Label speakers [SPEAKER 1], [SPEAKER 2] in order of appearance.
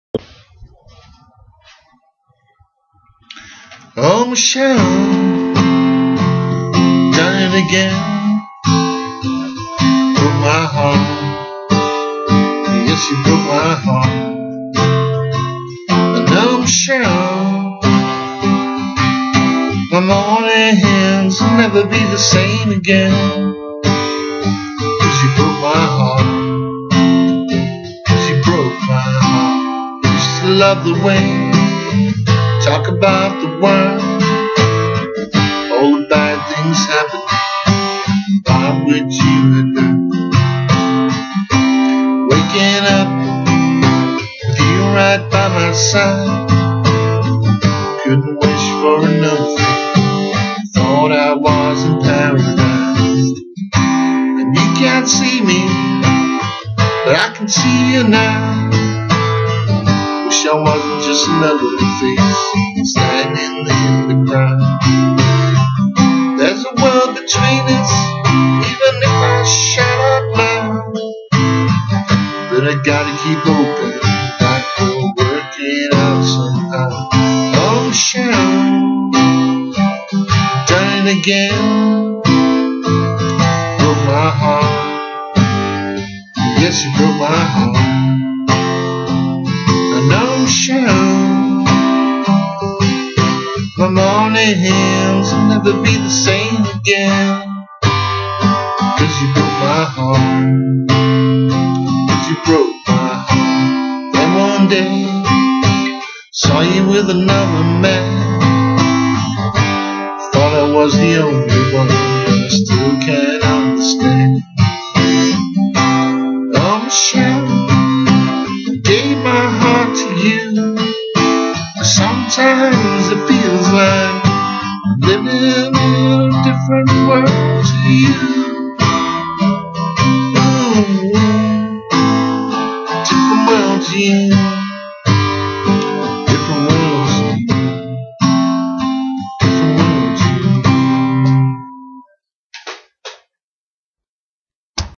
[SPEAKER 1] Oh, Michelle, done it again. Broke my heart. Yes, you broke my heart. And now, Michelle, my morning hands will never be the same again. 'Cause you broke my heart. She broke my heart. Used to love the way talk about the world, all the bad things happen. Why would you have done? Waking up, you right by my side. Couldn't wish for another thing. Thought I was in paradise. And you can't see me, but I can see you now. Wish I wasn't just another face standing in the crowd. There's a world between us, even if I shout out loud. But I gotta keep open, that will work it out somehow. Oh, Michelle, done it again. Broke my heart. Yes, you broke my heart. No, Michelle, my morning hands will never be the same again. 'Cause you broke my heart. 'Cause you broke my heart. Then one day saw you with another man. Thought I was the only one, but I still can't understand. Oh, Michelle, gave my heart to you. Sometimes it feels like I'm living in a different world to you. Ooh, different world to you.